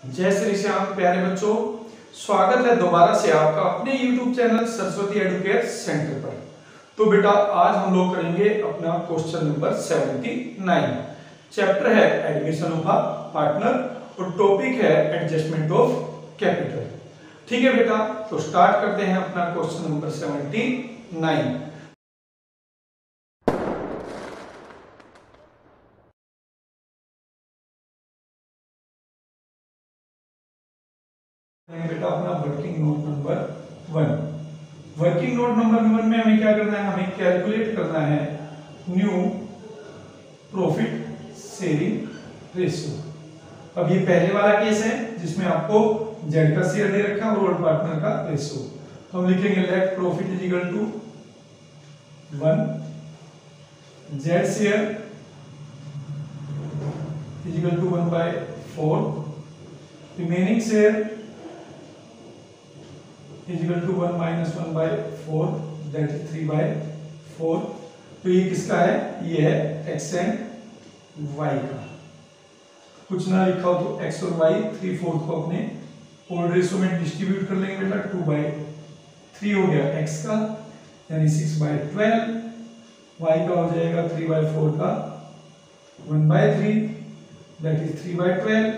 जय श्री श्याम प्यारे बच्चों, स्वागत है दोबारा से आपका अपने YouTube channel Saraswati educare centre पर। तो बेटा आज हम लोग करेंगे अपना क्वेश्चन नंबर 79। चैप्टर है एडमिशन ऑफ अ पार्टनर और टॉपिक है एडजस्टमेंट ऑफ कैपिटल। ठीक है बेटा, तो स्टार्ट करते हैं अपना क्वेश्चन नंबर 79। बेटा अपना working note number 1। Working note number 1 में हमें क्या करना है, हमें कैलकुलेट करना है न्यू प्रॉफिट शेयरिंग रेशियो। अब ये पहले वाला केस है जिसमें आपको जेड का शेयर दे रखा है और ओल्ड पार्टनर का रेशियो। तो हम लिखेंगे let profit is equal to 1, Z share is equal to 1/4, remaining share is equal to 1 minus 1/4, that is 3/4। तो ये किसका है, ये है x एंड y का। कुछ ना लिखा हो तो x और y 3/4 को अपने ओल्ड रेशियो में डिस्ट्रीब्यूट कर लेंगे बेटा। 2/3 हो गया x का, यानी 6/12। y का हो जाएगा 3/4 का 1/3, that is 3/12।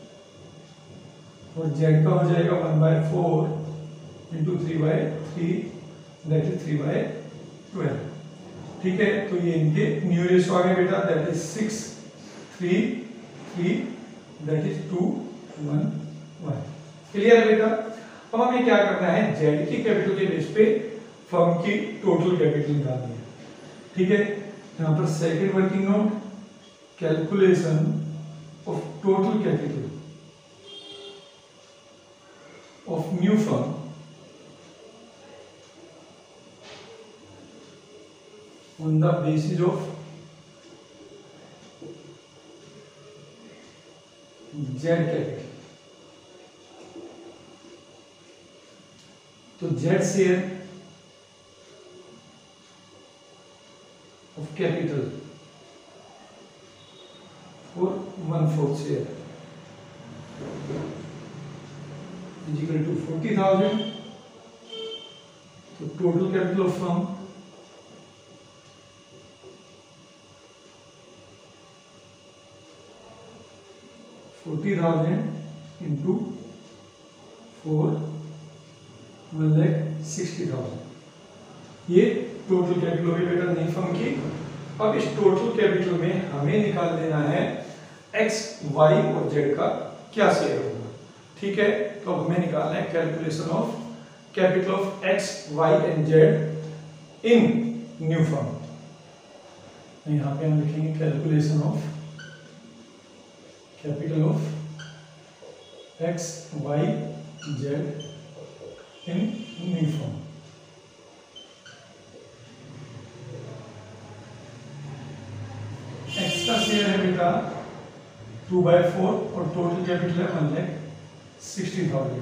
और z का हो जाएगा 1/4 इंटू 3/3, दैट इज 3/12। ठीक है, तो ये इनके न्यू रेशियो आ गए बेटा, that is 6, 3, 3, that is 2, 1, 1। Clear है बेटा। अब हमें क्या करना है, जेड की कैपिटल के बेस पे फर्म की टोटल कैपिटल निकालनी है। ठीक है, यहाँ पर second working note, calculation of total capital of new firm on the basis of Z capital। तो Z शेयर ऑफ कैपिटल और 1/4 शेयर इज इक्वल टू 40,000। तो total capital of firm 40,000 into 4, 1,60,000। ये टोटल कैपिटल होगी बेटा नई firm की। अब इस टोटल कैपिटल में हमें निकाल देना है x, y और z का क्या शेयर होगा। ठीक है, तो अब हमें निकालना है calculation of capital of x, y and z in new firm. यहाँ पे हम लिखेंगे calculation of capital of x, y, z in new form. x का शेयर है बेटा 2/4 और टोटल कैपिटल है 1,60,000,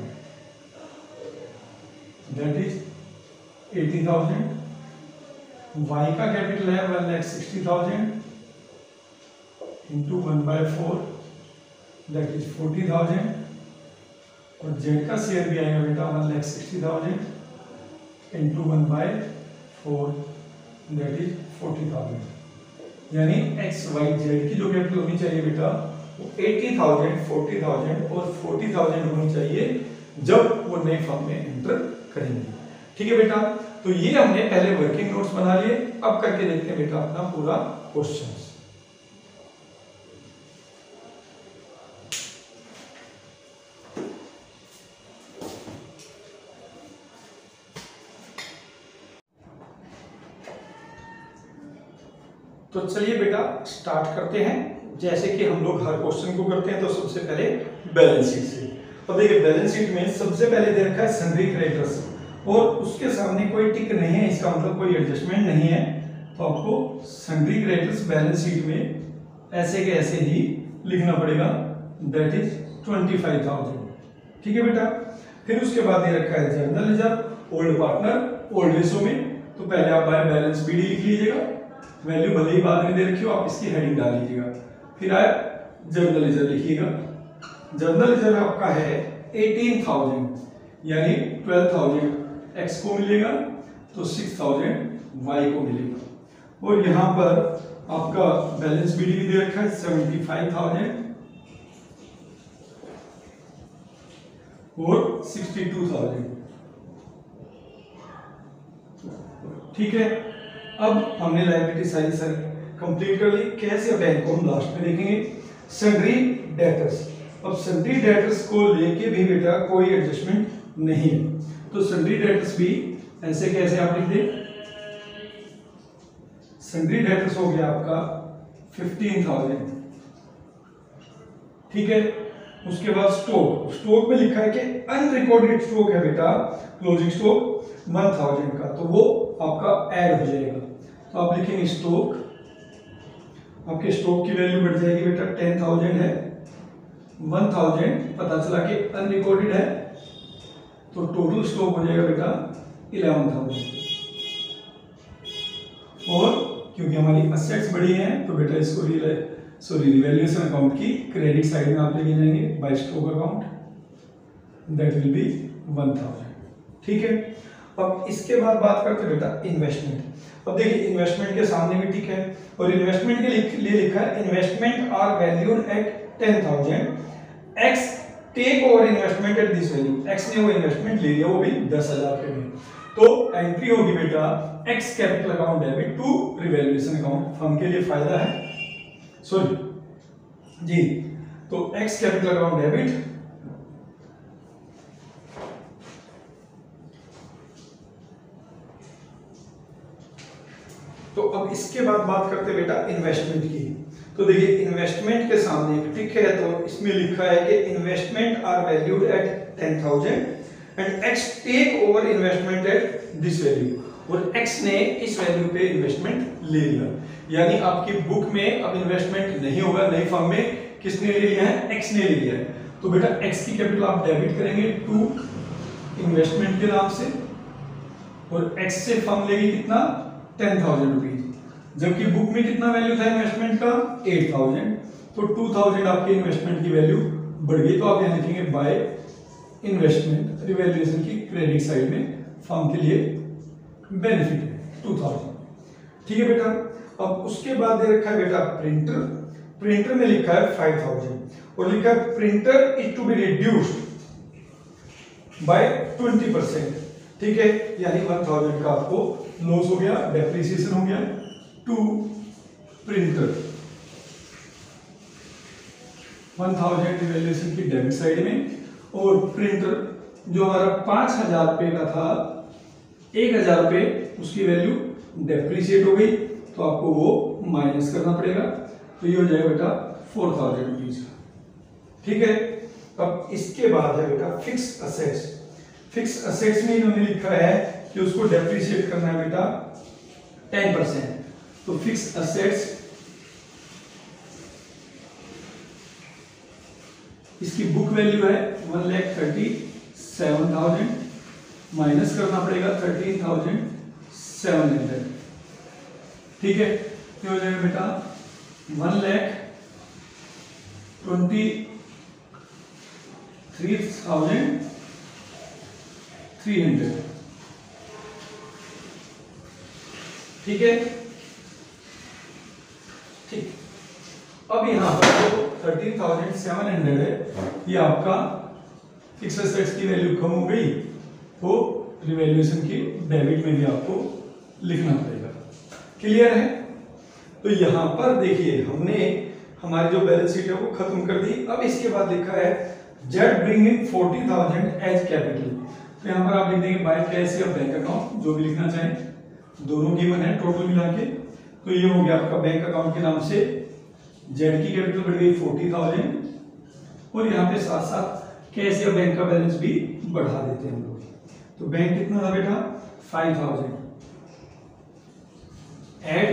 दैट इज 80,000। y का कैपिटल है 1,60,000 इंटू 1/4, दैट इज 40,000। और z का शेयर भी आएगा बेटा 1,60,000 इंटू 1/4, दैट इज 40,000। यानी x, y, z की जो कैपिटल होनी चाहिए बेटा वो 80,000, 40,000 और 40,000 होनी चाहिए जब वो नई फर्म में एंटर करेंगे। ठीक है बेटा, तो ये हमने पहले वर्किंग नोट्स बना लिए। अब करके देखते हैं बेटा अपना पूरा क्वेश्चन। तो चलिए बेटा स्टार्ट करते हैं। जैसे कि हम लोग हर क्वेश्चन को करते हैं, तो सबसे पहले बैलेंस शीट से। तो देखिए बैलेंस शीट में सबसे पहले दे रखा है सन्ड्री क्रेडिटर्स और उसके सामने कोई टिक नहीं है, इसका मतलब कोई एडजस्टमेंट नहीं है। तो आपको सन्ड्री क्रेडिटर्स बैलेंस शीट में ऐसे के ऐसे ही लिखना पड़ेगा, दैट इज 25,000। ठीक है बेटा, फिर उसके बाद दे रखा है general reserve old partner old ratio में। तो पहले आप बाय बैलेंस बीडी लिख लीजिएगा, वैल्यू भले ही बाद में दे रखी हो, आप इसकी हेडिंग डाल लीजिएगा। फिर आए जर्नल रिजर्व लिखिएगा, जर्नल रिजर्व आपका है 18,000, यानी 12,000 एक्स को मिलेगा तो 6,000 वाई को मिलेगा। और यहां पर आपका बैलेंस बीडीवी दे रखा है 75,000 और 62,000। ठीक है, अब हमने लायबिलिटी सारी कंप्लीट कर ली। कैसे बैंक को हम लास्ट में देखेंगे। सन्ड्री डेटर्स, अब सन्ड्री डेटर्स को लेके भी बेटा कोई एडजस्टमेंट नहीं है, तो सन्ड्री डेटर्स भी ऐसे कैसे आप लिख दें। सन्ड्री डेटर्स हो गया आपका 15,000। ठीक है, उसके बाद स्टॉक में लिखा है कि अनरिकॉर्डेड स्टॉक है बेटा, क्लोजिंग स्टॉक 1,000 का, तो वो आपका ऐड हो जाएगा। तो आप लिखेंगे स्टॉक, आपके स्टॉक की वैल्यू बढ़ जाएगी बेटा 10,000 है, 1,000 पता चला कि अनरिकॉर्डेड है, तो टोटल स्टॉक हो जाएगा बेटा 11,000। और क्योंकि हमारी असेट्स बढ़ी हैं तो बेटा इसको रिवैल्यूएशन अकाउंट की क्रेडिट साइड में आप लेके जाएंगे by stock account, that will be 1,000। ठीक है, अब इसके बाद बात करते हैं बेटा इन्वेस्टमेंट। अब देखिए इन्वेस्टमेंट के सामने भी ठीक है, और इन्वेस्टमेंट के लिए लिखा है investment are valued at 10,000, X take over investment at this value, X ने वो इन्वेस्टमेंट ले लिया, वो भी 10,000 के में, तो एंट्री होगी बेटा X capital account debit to revaluation account. Firm के लिए फायदा है, सॉरी जी, तो एक्स कैपिटल अकाउंट डेबिट तो अब इसके बाद बात करते हैं बेटा इन्वेस्टमेंट की। तो देखिए इन्वेस्टमेंट के सामने ठीक है, तो इसमें लिखा है कि investment are valued at 10,000 and X take over investment at this value, और एक्स ने इस वैल्यू पे इन्वेस्टमेंट ले लिया, यानी आपकी बुक में अब इन्वेस्टमेंट नहीं होगा, नई फर्म में किसने ले लिया है, एक्स ने ले लिया है। तो बेटा एक्स की कैपिटल आप डेबिट करेंगे टू इन्वेस्टमेंट के नाम से, और एक्स से फर्म लेगी कितना 10,000 रुपीज, जबकि बुक में कितना वैल्यू था इन्वेस्टमेंट का 8,000, तो 2,000 आपके इन्वेस्टमेंट की वैल्यू बढ़ गई। तो आप यहाँ लिखेंगे बाय इन्वेस्टमेंट रिवैल्यूएशन की क्रेडिट साइड में फर्म के लिए बेनिफिट है 2,000। ठीक है बेटा, अब उसके बाद दे रखा है बेटा प्रिंटर, प्रिंटर में लिखा है 5,000 और लिखा है printer is to be reduced by 20%। ठीक है, यानी 1,000 का आपको लॉस हो गया, डेप्रिसिएशन हो गया टू प्रिंटर, 1,000 रिवैल्यूएशन की डेबिट साइड में, और प्रिंटर जो हमारा 5,000 रुपए का था 1,000 रुपए उसकी वैल्यू डेप्रिशिएट हो गई, तो आपको वो माइनस करना पड़ेगा, तो ये हो जाएगा बेटा 4,000 रुपीज का। ठीक है, अब इसके बाद है बेटा फिक्स असेट्स। फिक्स असेट्स में इन्होंने लिखा है कि उसको डेप्रिशिएट करना है बेटा 10%, तो फिक्स असेट्स इसकी बुक वैल्यू है 1,37,000, माइनस करना पड़ेगा 13,700। ठीक है, तो हो जाएगा बेटा 1,23,300। ठीक है, ठीक, अब यहां पर जो 13,700 है ये आपका फिक्स एसेट्स की वैल्यू कम हो गई, तो रिवैल्यूएशन की डेबिट में भी आपको लिखना पड़ेगा। क्लियर है? तो यहां पर देखिए हमने हमारी जो बैलेंस शीट है वो खत्म कर दी। अब इसके बाद लिखा है जेड ब्रिंगिंग 40,000 एज कैपिटल, तो यहां पर आप लिख देंगे बाय कैश या बैंक अकाउंट, जो भी लिखना चाहें, दोनों गिवन है टोटल मिला के। तो ये हो गया आपका बैंक अकाउंट के नाम से जेड की कैपिटल बढ़ गई 40,000, और यहाँ पे साथ साथ कैश या बैंक का बैलेंस भी बढ़ा देते हैं हम लोग। तो बैंक कितना था बेटा 5,000 add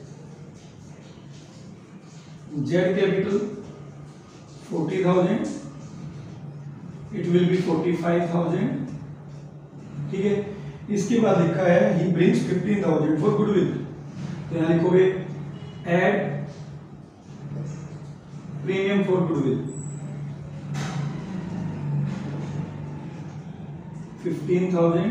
Z capital 40,000, it will be 45,000। ठीक है, इसके बाद लिखा है ही ब्रिंग्स 15,000 फॉर गुडविल, तो यहां लिखोगे एड प्रीमियम फॉर गुडविल 15,000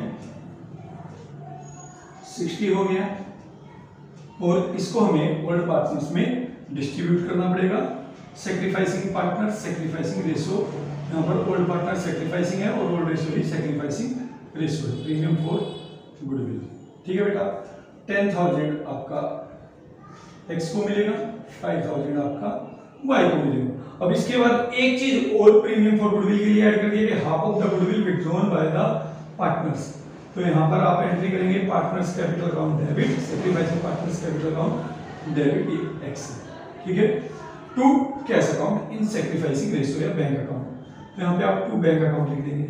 60 हो गया, और इसको हमें ओल्ड पार्टनर्स में डिस्ट्रीब्यूट करना पड़ेगा। सेक्रीफाइसिंग पार्टनर, सेक्रीफाइसिंग रेशो, यहाँ पर ओल्ड पार्टनर सेक्रीफाइसिंग है और ओल्ड रेशो ही सेक्रीफाइसिंग रेशो है, प्रीमियम फॉर गुडविल। ठीक है बेटा, 10,000 आपका एक्स को मिलेगा, 5,000 आपका वाई को मिलेगा। अब इसके बाद एक चीज और प्रीमियम फॉर गुडविल के लिए ऐड कर दिया कि half of the goodwill withdrawn by the partners. तो यहाँ पर आप एंट्री करेंगे partners capital account debit, sacrificing partners capital account debit X, ठीक है, to cash account in sacrificing ratio या बैंक अकाउंट। तो यहाँ पे आप टू बैंक अकाउंट लिख देंगे,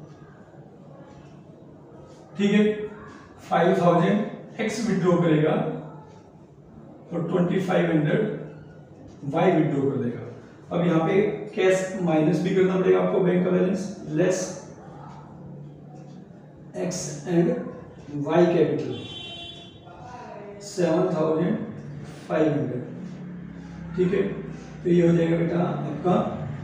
ठीक है। 5,000 एक्स विड्रॉ करेगा और 2,500 वाई विड्रॉ कर देगा। अब यहाँ पे कैश माइनस भी करना पड़ेगा आपको बैंक का balance, less X and Y capital 7,500, ठीक है। तो ये हो जाएगा बेटा आपका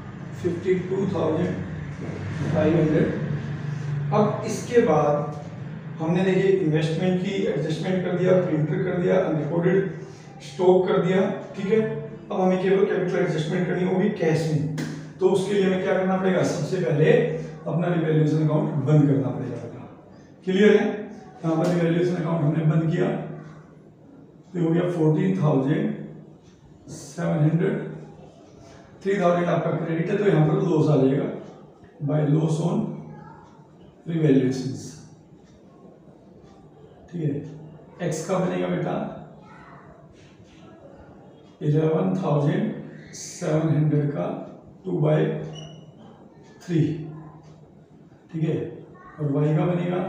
52,500। अब इसके बाद हमने देखिए इन्वेस्टमेंट की एडजस्टमेंट कर दिया, प्रिंटर कर दिया, अनरिकॉर्डेड स्टॉक कर दिया, ठीक है। अब हमें केवल कैपिटल एडजस्टमेंट करनी है, वो भी कैश में। तो उसके लिए हमें क्या करना पड़ेगा, सबसे पहले अपना रिवैल्यूएशन अकाउंट बंद करना पड़ेगा बेटा, क्लियर है। यहाँ पर रिवैल्यूएशन अकाउंट हमने बंद किया तो हो गया 14,700, 3,000 आपका क्रेडिट है, तो यहाँ पर लॉस आ जाएगा बाय लॉस ऑन रिवैल्यूएशंस, ठीक है। एक्स का बनेगा बेटा 11,700 का 2/3, ठीक है। और वाई का बनेगा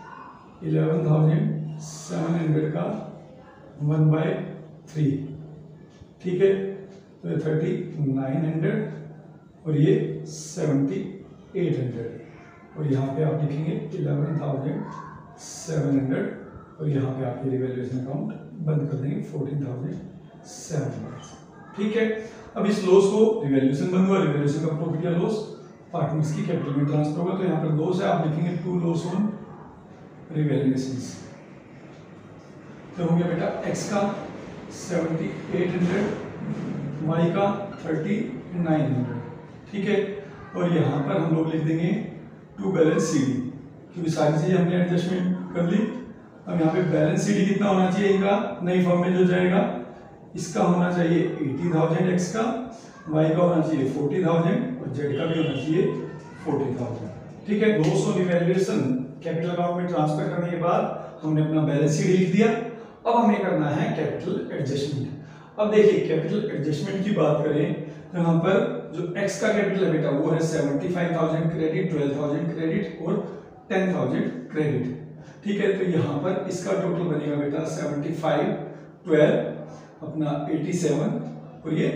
11,700 का 1/3, ठीक है। तो 3,900 और ये 7,800, और यहाँ पे आप लिखेंगे 11,700 और यहाँ पे आपके रिवैल्यूएशन अकाउंट बंद कर देंगे 14,700, ठीक है। अब इस लॉस को रिवैल्यूएशन बंद हुआ, रिवैल्यूएशन का प्रॉफिट या लॉस पार्टनर्स की कैपिटल में ट्रांसफर होगा। तो यहाँ पर लॉस है, आप लिखेंगे टू लॉस ऑन रिवैल्यूएशंस। तो हो गया बेटा एक्स का 7,800, वाई का 3,900, ठीक है। और यहाँ पर हम लोग लिख देंगे टू बैलेंस सीडी, क्योंकि सारी चीजें हमने एडजस्टमेंट कर ली। अब यहाँ पे बैलेंस सीडी कितना होना चाहिए इनका, नई फॉर्म में जो जाएगा इसका होना चाहिए 80,000 एक्स का, वाई का होना चाहिए 40,000 और जेड का भी होना चाहिए 40,000, ठीक है। Loss on revaluation capital account में ट्रांसफर करने के बाद हमने अपना बैलेंस शीट लिख दिया। अब हमें करना है कैपिटल एडजस्टमेंट। अब देखिए कैपिटल एडजस्टमेंट की बात करें तो यहाँ पर जो एक्स का कैपिटल है बेटा वो है 75,000 क्रेडिट, 12,000 क्रेडिट और 10,000 क्रेडिट, ठीक है। तो यहाँ पर इसका टोटल बनेगा बेटा 75, 12 अपना 87 और ये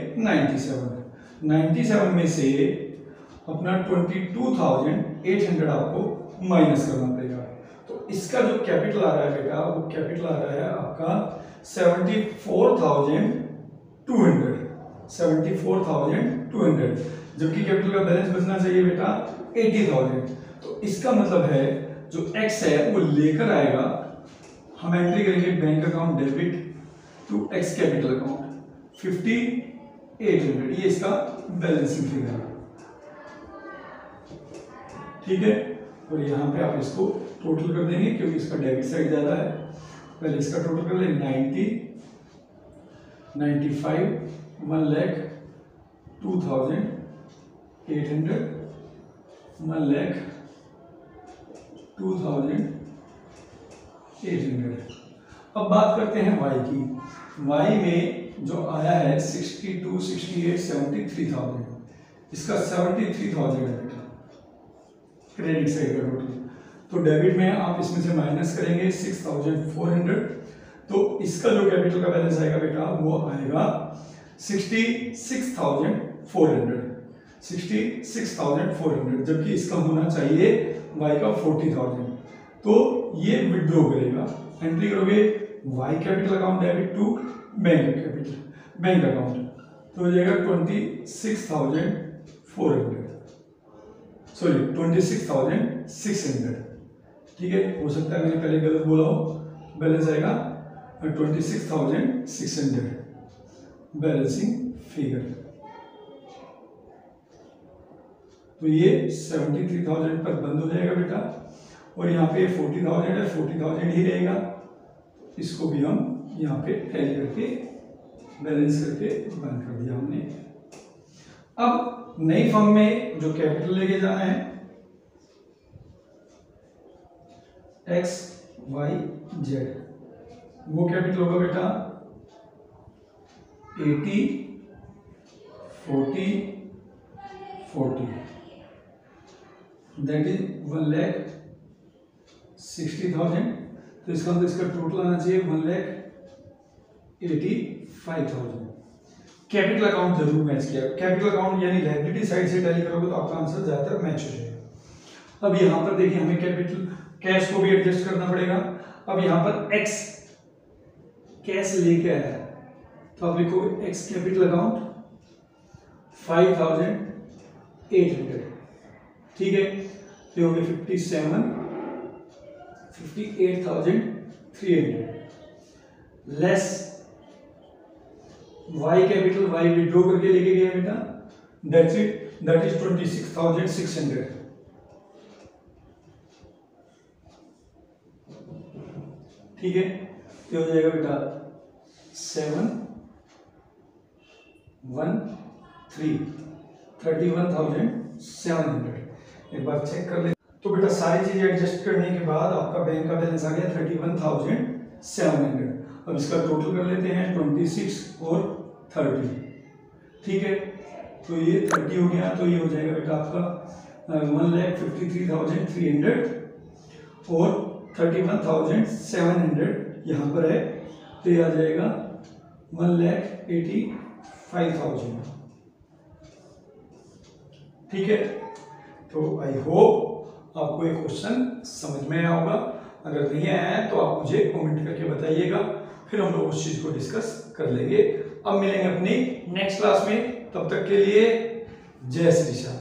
97 में से अपना 22,800 आपको माइनस करना पड़ेगा। तो इसका जो कैपिटल आ रहा है बेटा वो कैपिटल आ रहा है आपका 74,200, जबकि कैपिटल का बैलेंस बचना चाहिए बेटा 80,000। तो इसका मतलब है जो एक्स है वो लेकर आएगा, हम एंट्री करेंगे bank account debit to X capital account 5,800, ये इसका बैलेंसिंग फिगर है, ठीक है। और यहाँ पे आप इसको टोटल कर देंगे क्योंकि इसका डेबिट साइड ज्यादा है। पहले इसका टोटल कर ले 90, 95, 1,02,800, 1,02,800। अब बात करते हैं वाई की। वाई में जो आया है 62, 68, 73,000, इसका 73,000 है बेटा क्रेडिट साइड का टोटल। तो डेबिट में आप इसमें से माइनस करेंगे 6,400, तो इसका जो कैपिटल का बैलेंस आएगा बेटा वो आएगा 66,400, जबकि इसका होना चाहिए वाई का 40,000। तो ये विड्रॉ करेगा, एंट्री करोगे Y capital account debit to bank account, तो हो जाएगा 26,600, ठीक है, हो सकता है मैंने पहले गलत बोला हो। बैलेंस आएगा 26,600 बैलेंसिंग फिगर। तो ये 73,000 पर बंद हो जाएगा बेटा, और यहाँ पे 40,000 है, 40,000 ही रहेगा। इसको भी हम यहाँ पे टैली करके बैलेंस करके बंद कर दिया हमने। अब नई फर्म में जो कैपिटल लेके जाना है एक्स वाई जेड, वो कैपिटल होगा बेटा 80 40 40, दैट इज 1,60,000। तो इसका मतलब इसका टोटल आना चाहिए 1,85,000। कैपिटल अकाउंट जरूर मैच किया, कैपिटल अकाउंट यानी लायबिलिटी साइड से टैली करोगे तो आपका आंसर ज्यादातर मैच हो जाएगा। अब यहाँ पर देखिए हमें कैपिटल कैश को भी एडजस्ट करना पड़ेगा। अब यहाँ पर एक्स कैश लेके आया है, तो आप लिखो एक्स कैपिटल अकाउंट 5,800, ठीक है। तो हो गए 58,300 less Y capital, Y withdraw करके लेके गया बेटा, दैट इज 26,600, ठीक है। तो हो जाएगा बेटा 31,700। एक बार चेक कर ले। तो बेटा सारी चीजें एडजस्ट करने के बाद आपका बैंक का बैलेंस आ गया 31,700। अब इसका टोटल कर लेते हैं 26 और 30, ठीक है। तो ये 30 हो गया, तो ये हो जाएगा बेटा आपका 1,53,300 और 31,700 यहाँ पर है, तो ये आ जाएगा 1,85,000, ठीक है। तो आई होप आपको ये क्वेश्चन समझ में आया होगा। अगर नहीं आया है तो आप मुझे कमेंट करके बताइएगा, फिर हम लोग उस चीज को डिस्कस कर लेंगे। अब मिलेंगे अपनी नेक्स्ट क्लास में, तब तक के लिए जय श्री श्याम।